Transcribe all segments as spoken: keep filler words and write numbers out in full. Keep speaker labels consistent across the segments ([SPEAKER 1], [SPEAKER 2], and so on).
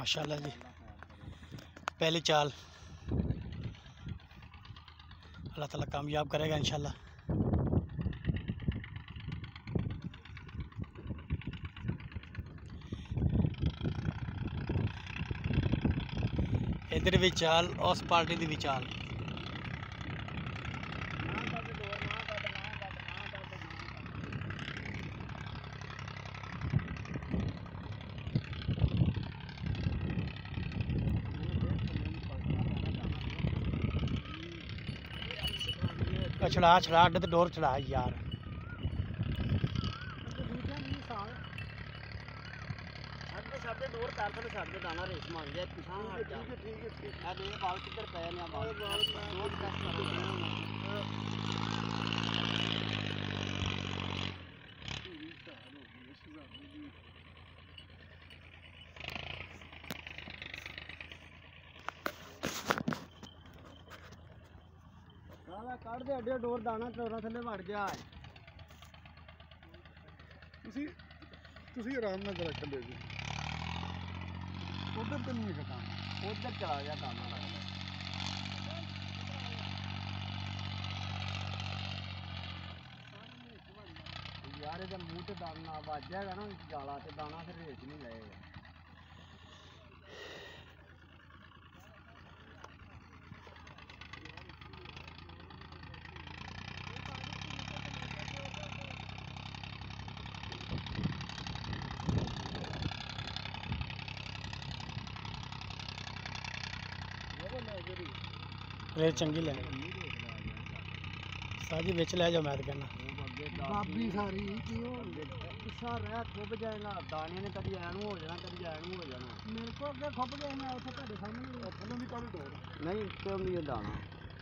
[SPEAKER 1] माशाल्लाह जी, पहली चाल अल्लाह ताला कामयाब करेगा इंशाल्लाह। इधर भी चाल, उस पार्टी की भी चाल। छड़ा छड़ा अड्ड ते डोर चढ़ा यार।
[SPEAKER 2] ਕੱਢ ਦੇ ਅੱਡੇ ਡੋਰ ਦਾਣਾ ਚੋਰਾਂ ਥੱਲੇ ਵੜ ਗਿਆ।
[SPEAKER 3] ਤੁਸੀਂ ਤੁਸੀਂ ਆਰਾਮ ਨਾਲ ਜਰਾ ਕੱਢੇ ਜੀ। ਉਧਰ ਤੇ ਨਹੀਂ ਹੈਗਾ ਕੰਮ,
[SPEAKER 2] ਉਧਰ ਚਲਾ ਗਿਆ ਦਾਣਾ ਲੱਗਦਾ ਯਾਰ। ਇਹਦਾ ਮੂੰਹ ਤੇ ਦਾਣਾ ਵੱਜ ਜਾਏਗਾ ਨਾ ਜਾਲਾ ਤੇ ਦਾਣਾ ਫਿਰ ਰੇਚ ਨਹੀਂ ਲਏਗਾ।
[SPEAKER 1] रेत चंगी ले साजी बिच ले जाओ। मैं तो कहना
[SPEAKER 2] बाबी सारी पिछा रह खुब जाएगा। दाने ने कभी ऐनू हो जाना, कभी ऐनू हो जाना। मेरे को अगे खुब गए, मैं उसे तेरे सामने नहीं क्यों नहीं दाना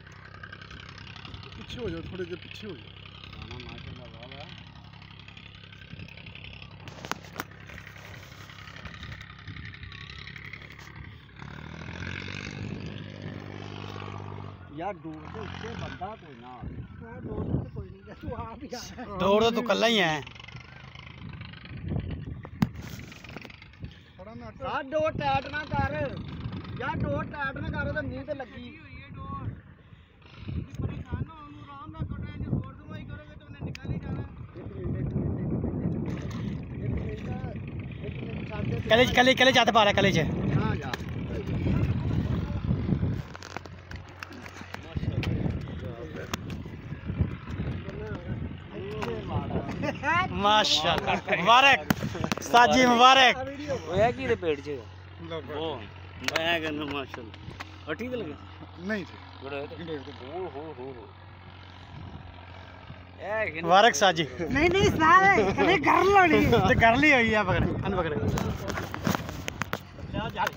[SPEAKER 3] पीछे हो जाओ, थोड़े देर पीछे हो जाओ।
[SPEAKER 2] दाना माशाल्लाह वाला यार। दूर से उससे बंदा कोई ना दूर से कोई नहीं, तू आप ही आ।
[SPEAKER 1] दौड़ तो तू कल्ला ही है।
[SPEAKER 2] यार डोर टाइट ना कर यार, डोर टाइट ना कर, तो मुंह ते लगी। परेशान ना होनु, आराम ना करो। जे और दवाई करोगे तो उन्हें निकाल ही जाना।
[SPEAKER 1] कलेज कलेज कलेज जाते पा रहा कलेज।
[SPEAKER 2] हां जा
[SPEAKER 1] माशाल्लाह, मुबारक साजी, मुबारक।
[SPEAKER 2] ओए की दे पेट च वो मैं कहना माशाल्लाह। और ठीक लगे
[SPEAKER 3] नहीं जी
[SPEAKER 2] बड़ा है ओ हो हो हो ए
[SPEAKER 1] मुबारक साजी।
[SPEAKER 2] नहीं नहीं सारे कभी कर लोड़ी
[SPEAKER 1] तो कर ली हुई है। पकड़ अन पकड़ जा जा।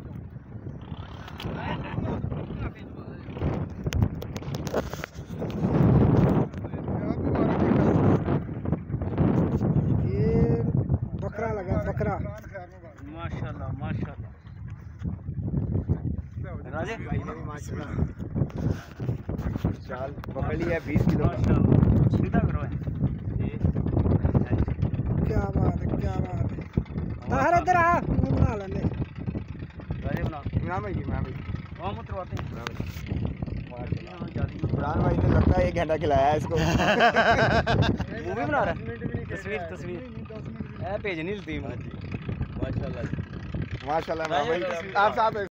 [SPEAKER 2] बकरा लगा बकरा
[SPEAKER 1] माशाल्लाह माशाल्लाह।
[SPEAKER 2] राजे माशाल्लाह चाल पकड़ लिया बीस किलो का।
[SPEAKER 1] सीधा करो।
[SPEAKER 2] क्या बात है, क्या बात है। बाहर इधर आ, बना लेने।
[SPEAKER 1] राजे बना
[SPEAKER 3] इमरान भाई इमरान भाई
[SPEAKER 1] वहां मत रवाते।
[SPEAKER 3] इमरान भाई ने लगता है एक घंटा खिलाया है इसको।
[SPEAKER 1] मूवी बना रहा है। तस्वीर तस्वीर ए पेज नहीं लती।
[SPEAKER 2] माशाल्लाह
[SPEAKER 3] माशाल्लाह इमरान भाई आप साहब